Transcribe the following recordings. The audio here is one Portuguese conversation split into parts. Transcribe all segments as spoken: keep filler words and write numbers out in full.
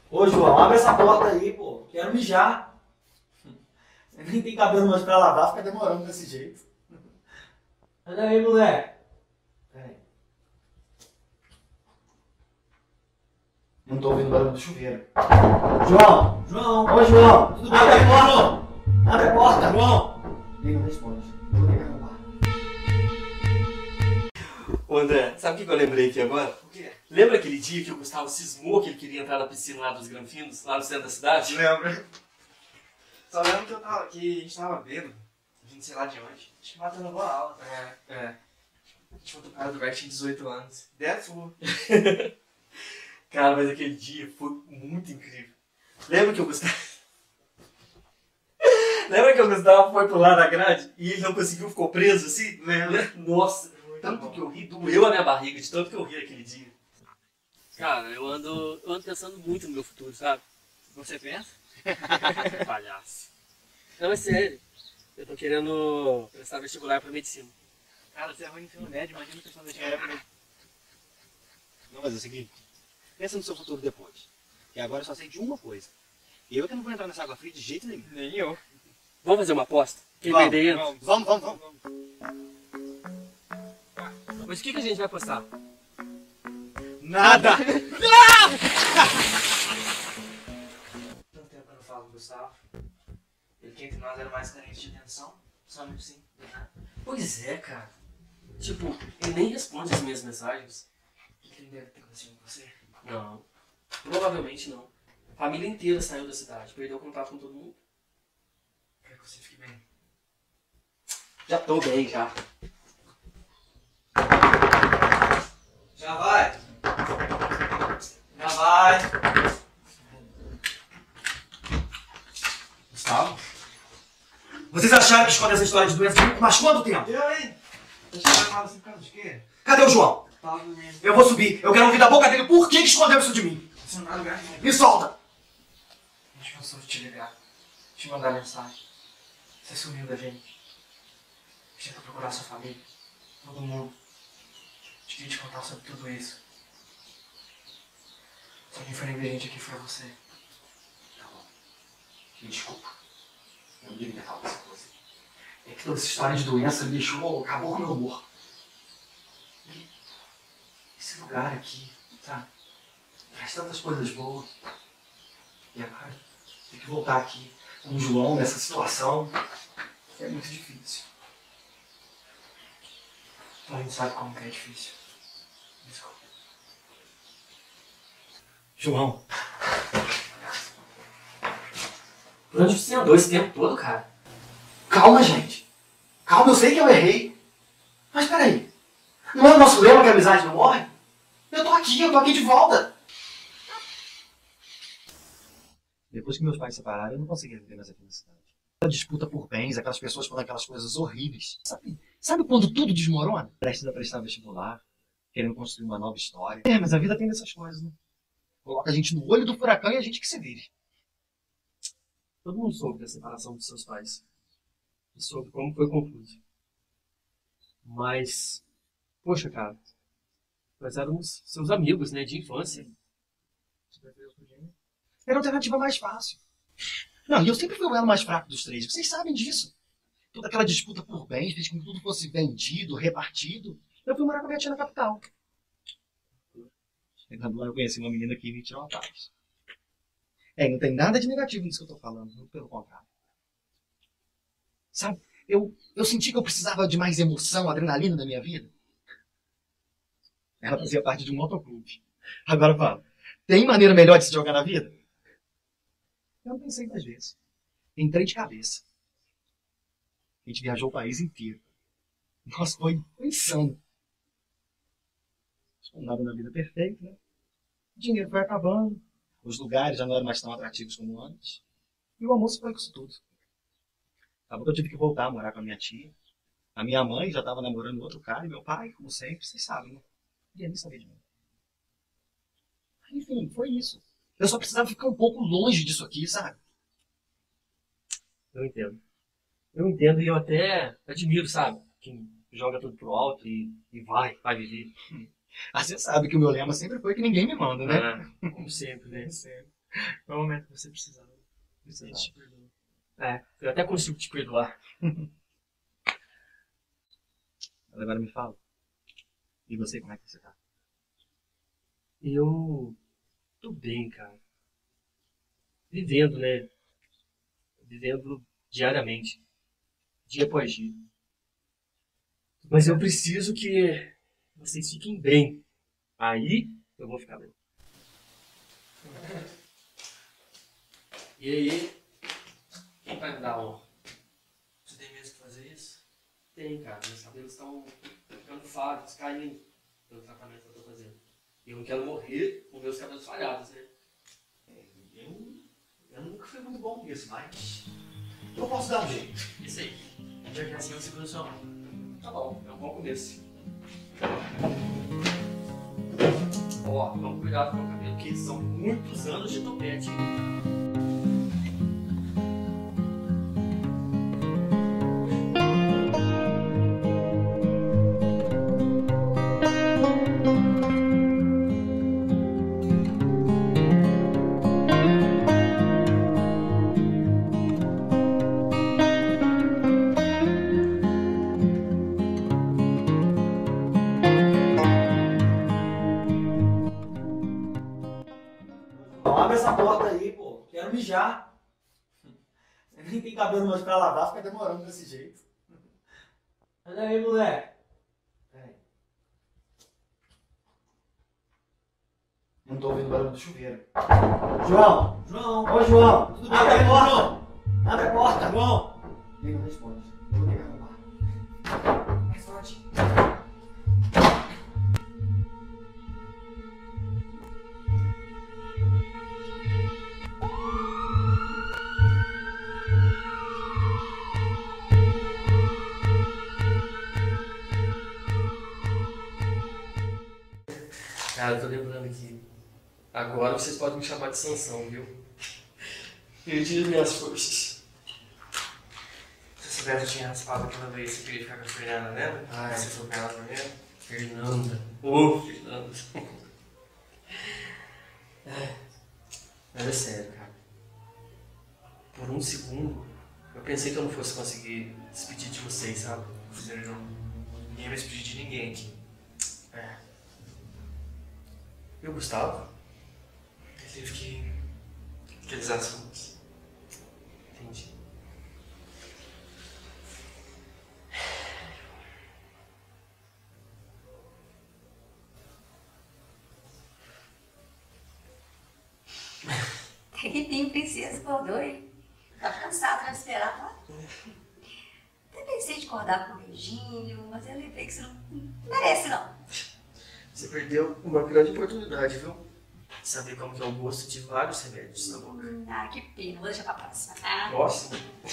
Ô, João, abre essa porta aí, pô. Quero mijar. Você nem tem cabelo mais pra lavar, fica demorando desse jeito. Anda aí, moleque. Pera aí. Não tô ouvindo o barulho do chuveiro. João! João! Ô, João! Tudo bem? Abre a porta! João. Abre a porta! João! Ele não responde. Vou ter que arrumar. Ô André, sabe o que eu lembrei aqui agora? O quê? Lembra aquele dia que o Gustavo cismou que ele queria entrar na piscina lá dos Granfinos, lá no centro da cidade? Lembro. Só lembro que, eu tava, que a gente tava bêbado, vindo sei lá de onde. Acho que matando boa aula. É, é. A gente voltou pro cara do lugar que tinha dezoito anos. Ideia sua. Cara, mas aquele dia foi muito incrível. Lembra que o Gustavo... Lembra que o Gustavo foi pro lado da grade e ele não conseguiu, ficou preso assim? Lembra? Nossa, Muito tanto bom. que eu ri, doeu a minha barriga de tanto que eu ri aquele dia. Cara, eu ando, eu ando pensando muito no meu futuro, sabe? Você pensa? Palhaço. Não, é sério. Eu tô querendo prestar vestibular pra medicina. Cara, você é ruim no ensino médio, imagina você fazer dinheiro pra ele. Não, mas é o seguinte, pensa no seu futuro depois. Que agora eu só sei de uma coisa. E eu que não vou entrar nessa água fria de jeito nenhum. Nem eu. Vamos fazer uma aposta? Quem Vamos, perder entra? Vamos, vamos, vamos. Mas o que, que a gente vai apostar? Nada! Tanto tempo que eu não falo com o Gustavo. Ele que entre nós era mais carente de atenção. Só não sim. Pois é, cara. Tipo, ele nem responde as minhas mensagens. O que ele deve ter acontecido com você? Não. Provavelmente não. A família inteira saiu da cidade, perdeu contato com todo mundo. Quero que você fique bem. Já tô bem, já. Já vai! Já vai! Gustavo? Vocês acharam que esconder essa história de doença comigo? Mas quanto tempo? Eu, hein? Você tá armado assim por causa de quê? Cadê o João? Tava dormindo. Eu vou subir. Eu quero ouvir da boca dele por que que escondeu isso de mim. Você não tá lugar nenhum. Me solta! A gente cansou de te ligar. Te mandar mensagem. Você sumiu da gente. A gente tentou procurar sua família. Todo mundo. A gente queria te contar sobre tudo isso. Só quem foi ver a gente aqui foi você. Tá bom. Me desculpa. Eu não devia ter falado essa coisa. É que toda essa história de doença me deixou... acabou com o meu humor. E esse lugar aqui, sabe? Traz tantas coisas boas. E agora, ter que voltar aqui com o João nessa situação é muito difícil. A gente sabe como que é difícil. Desculpa. João, Por onde você andou esse tempo todo, cara? calma, gente. Calma, eu sei que eu errei. Mas peraí. Não é o nosso lema que a amizade não morre? Eu tô aqui, eu tô aqui de volta. Depois que meus pais se separaram, eu não conseguia viver mais aqui na cidade. A disputa por bens, aquelas pessoas falando aquelas coisas horríveis. Sabe, sabe quando tudo desmorona? Prestes a prestar vestibular, querendo construir uma nova história. É, mas a vida tem dessas coisas, né? Coloca a gente no olho do furacão e a gente que se vire. Todo mundo soube da separação dos seus pais. E soube como foi confuso. Mas, poxa, cara, nós éramos seus amigos, né, de infância. Era a alternativa mais fácil. Não, e eu sempre fui o elo mais fraco dos três. Vocês sabem disso. Toda aquela disputa por bens fez com que tudo fosse vendido, repartido. Eu fui morar com a minha tia na capital. Chegando lá, eu conheci uma menina que me tirou uma paz. É, não tem nada de negativo nisso que eu tô falando. Muito pelo contrário. Sabe, eu, eu senti que eu precisava de mais emoção, adrenalina na minha vida. Ela fazia parte de um motoclube. Agora fala, tem maneira melhor de se jogar na vida? Eu não pensei mais vezes. Entrei de cabeça. A gente viajou o país inteiro. Nossa, foi, foi insano. Não nada na vida perfeito, né? O dinheiro foi acabando. Os lugares já não eram mais tão atrativos como antes. E o almoço foi com isso tudo. Acabou que eu tive que voltar a morar com a minha tia. A minha mãe já estava namorando outro cara. E meu pai, como sempre, vocês sabem, né? Não queria nem saber de mim. Enfim, foi isso. Eu só precisava ficar um pouco longe disso aqui, sabe? Eu entendo. Eu entendo e eu até admiro, sabe? Quem joga tudo pro alto e, e vai, vai viver. Ah, você sabe que o meu lema sempre foi que ninguém me manda, né? É, como sempre, né? Sempre. No momento que você precisava. Precisava. Eu te perdoo. É, eu até consigo te perdoar. Mas agora me fala. E você, como é que você tá? Eu tô bem, cara. Vivendo, né? Vivendo diariamente. Dia após dia. Mas eu preciso que vocês fiquem bem. Aí eu vou ficar bem. E aí, quem vai me dar honra? Você tem mesmo que fazer isso? Tem, cara. Meus cabelos estão ficando falhos, caindo pelo tratamento que eu tô fazendo. E eu não quero morrer com meus cabelos falhados, né? Eu, eu nunca fui muito bom nisso, mas eu posso dar um jeito. Isso aí. Já que assim eu seguro sua mão. Tá bom, é um bom começo. Ó, toma cuidado com o cabelo, porque são muitos anos de topete. Não abre essa porta aí, pô. Quero mijar. Você nem tem cabelo mais pra lavar, fica demorando desse jeito. Olha aí, moleque. Peraí. Não tô ouvindo o barulho do chuveiro. João! João! Ô, João! Tudo bem? Abre a porta! João. Abre a porta! João! Ele não responde. Eu vou ligar no bar. Mais forte. Cara, eu tô lembrando aqui. Agora vocês podem me chamar de Sansão, viu? Perdi as minhas forças. Se você soubesse, eu tinha raspado aquela vez que você queria ficar com a Fernanda, lembra? Ah, é. Você foi com ela primeiro? Fernanda. Ô, Fernanda. É, mas é sério, cara. Por um segundo, eu pensei que eu não fosse conseguir despedir de vocês, sabe? Você não. Ninguém vai se pedir de ninguém aqui. É. E o Gustavo? Ele teve que. Aqueles assuntos. Entendi. Tem princesa, acordou, hein? Tá cansado de esperar, tá? Até pensei em acordar com um beijinho, mas eu lembrei que você não merece, não. Você perdeu uma grande oportunidade, viu? De saber como que é o gosto de vários remédios na boca. Ah, que pena, vou deixar pra próxima, tá? Nossa!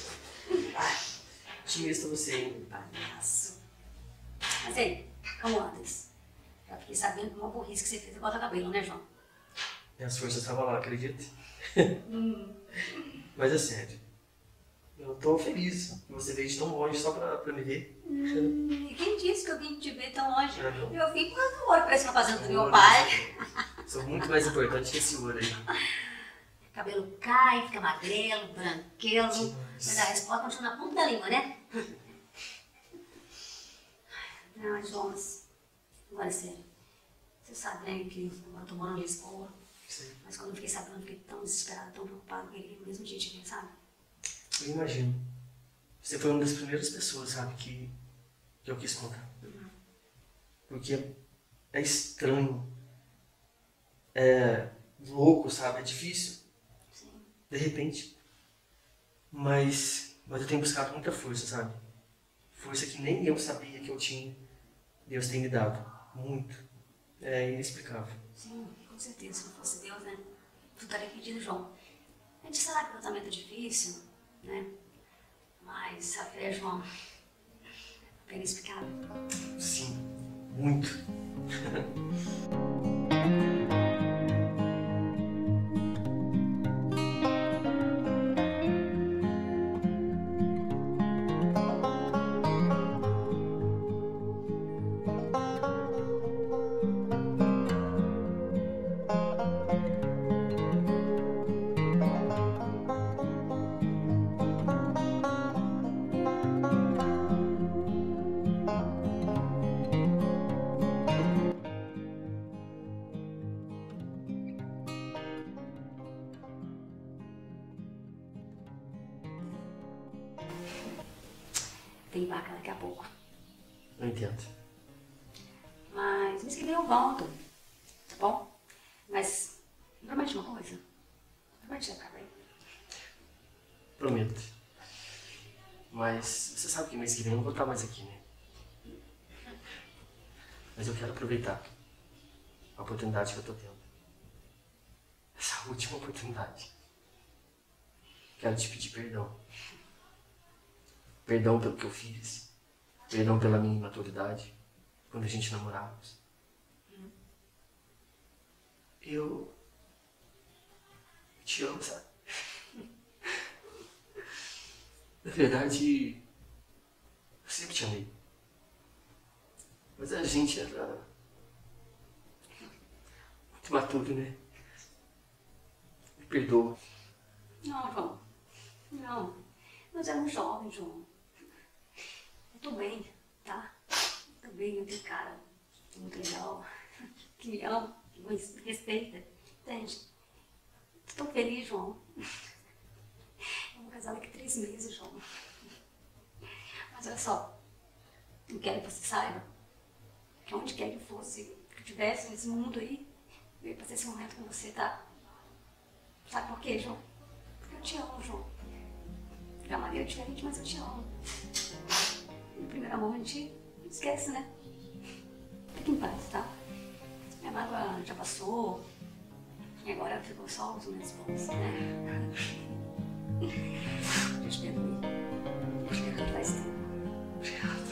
Otimista você, hein? Palhaço. Mas aí, como andas? Já fiquei sabendo de uma burrice que você fez igual a cabelo, né, João? Minhas forças estavam lá, acredita? Hum. Mas é sério. Eu tô feliz que você veio de tão longe só pra, pra me ver. Hum, e quem disse que eu vim te ver tão longe? Ah, não. Eu vim quando eu olho pra esse fazenda do meu Olha, pai. Sou muito mais importante que esse ouro aí. Cabelo cai, fica magrelo, branquelo. Demais. Mas a resposta continua na ponta da língua, né? Não, mas João, mas agora é sério. Você sabe, né, que agora eu tô morando em Lisboa. Sim. Mas quando eu fiquei sabendo, eu fiquei tão desesperada, tão preocupada com ele no mesmo dia de mim, sabe? Eu imagino. Você foi uma das primeiras pessoas, sabe, que, que eu quis contar. Porque é estranho. É louco, sabe? É difícil. Sim. De repente. Mas, mas eu tenho buscado muita força, sabe? Força que nem eu sabia que eu tinha. Deus tem me dado. Muito. É inexplicável. Sim, com certeza. Se não fosse Deus, né? Tu estaria pedindo, João. A gente sabe que o tratamento é difícil, né? Mas a fé, João, é inexplicável. Sim, muito. tem vaca daqui a pouco. Não entendo. Mas mês que vem eu volto, tá bom? Mas me promete uma coisa. Promete você ficar bem. Prometo. Mas você sabe que mês que vem eu não vou estar mais aqui, né? Mas eu quero aproveitar a oportunidade que eu tô tendo. Essa última oportunidade. Quero te pedir perdão. Perdão pelo que eu fiz. Perdão pela minha imaturidade. Quando a gente namorávamos. Eu... eu te amo, sabe? Na verdade, eu sempre te amei. Mas a gente era muito imaturo, né? Me perdoa. Não, João. Não. Nós éramos jovens, João. Eu tô bem, tá? Tô bem, eu tenho cara muito legal, que me ama, que me respeita, entende? Tô tão feliz, João. Eu vou casar daqui a três meses, João. Mas olha só, eu quero que você saiba que onde quer que fosse, que eu tivesse nesse mundo aí, eu ia passar esse momento com você, tá? Sabe por quê, João? Porque eu te amo, João. De uma maneira diferente, mas eu te amo. No primeiro amor a gente esquece, né? Fica em paz, tá? Minha mágoa já passou. E agora ficou só os meus bons, né? Deus perdoe. Deus perdoe faz tempo. Obrigado.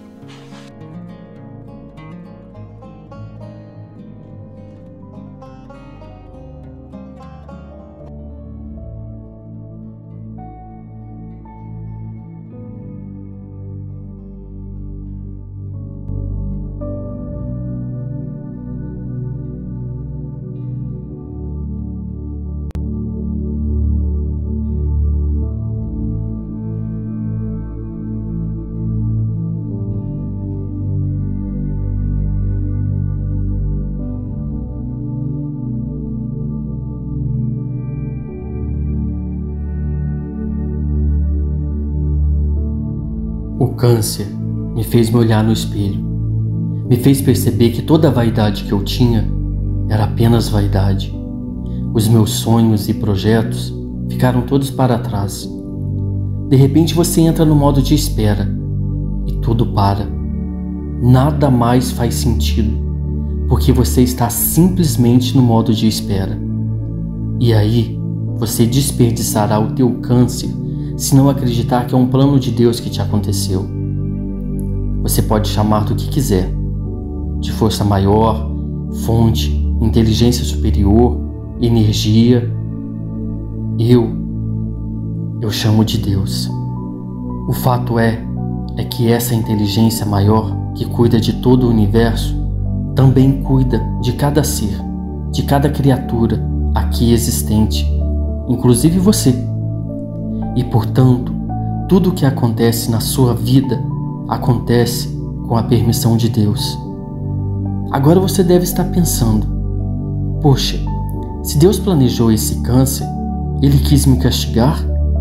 O câncer me fez me olhar no espelho, me fez perceber que toda a vaidade que eu tinha era apenas vaidade. Os meus sonhos e projetos ficaram todos para trás. De repente você entra no modo de espera e tudo para. Nada mais faz sentido, porque você está simplesmente no modo de espera. E aí você desperdiçará o teu câncer se não acreditar que é um plano de Deus que te aconteceu. Você pode chamar do que quiser, de força maior, fonte, inteligência superior, energia. Eu, eu chamo de Deus. O fato é, é que essa inteligência maior que cuida de todo o universo também cuida de cada ser, de cada criatura aqui existente, inclusive você. E, portanto, tudo o que acontece na sua vida acontece com a permissão de Deus. Agora você deve estar pensando: poxa, se Deus planejou esse câncer, Ele quis me castigar?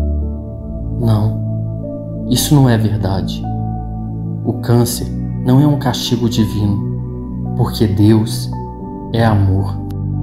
Não, isso não é verdade. O câncer não é um castigo divino, porque Deus é amor.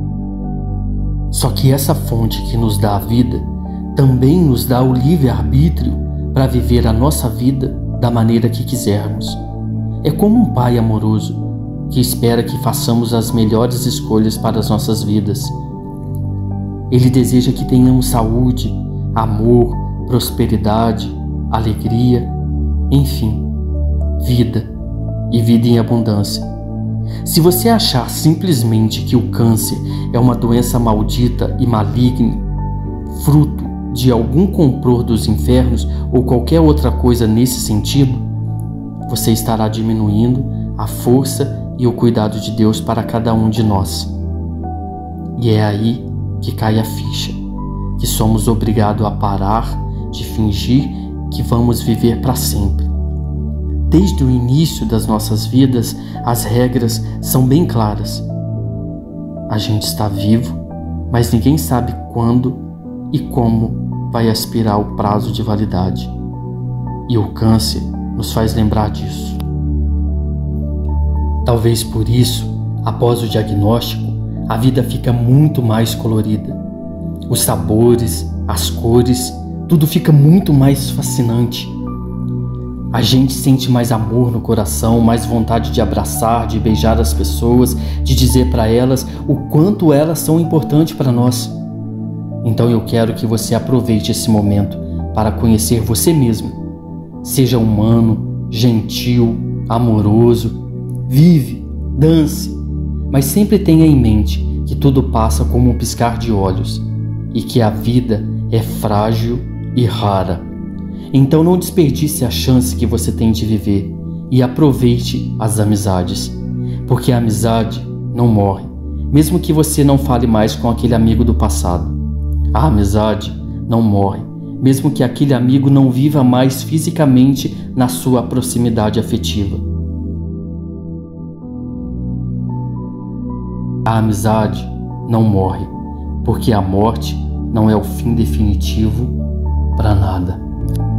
Só que essa fonte que nos dá a vida também nos dá o livre-arbítrio para viver a nossa vida da maneira que quisermos. É como um pai amoroso que espera que façamos as melhores escolhas para as nossas vidas. Ele deseja que tenhamos saúde, amor, prosperidade, alegria, enfim, vida e vida em abundância. Se você achar simplesmente que o câncer é uma doença maldita e maligna, fruto de algum complô dos infernos ou qualquer outra coisa nesse sentido, você estará diminuindo a força e o cuidado de Deus para cada um de nós. E é aí que cai a ficha, que somos obrigados a parar de fingir que vamos viver para sempre. Desde o início das nossas vidas, as regras são bem claras. A gente está vivo, mas ninguém sabe quando e como vai expirar o prazo de validade. E o câncer nos faz lembrar disso. Talvez por isso, após o diagnóstico, a vida fica muito mais colorida. Os sabores, as cores, tudo fica muito mais fascinante. A gente sente mais amor no coração, mais vontade de abraçar, de beijar as pessoas, de dizer para elas o quanto elas são importantes para nós. Então eu quero que você aproveite esse momento para conhecer você mesmo. Seja humano, gentil, amoroso, vive, dance, mas sempre tenha em mente que tudo passa como um piscar de olhos e que a vida é frágil e rara. Então não desperdice a chance que você tem de viver e aproveite as amizades, porque a amizade não morre, mesmo que você não fale mais com aquele amigo do passado. A amizade não morre, mesmo que aquele amigo não viva mais fisicamente na sua proximidade afetiva. A amizade não morre, porque a morte não é o fim definitivo para nada.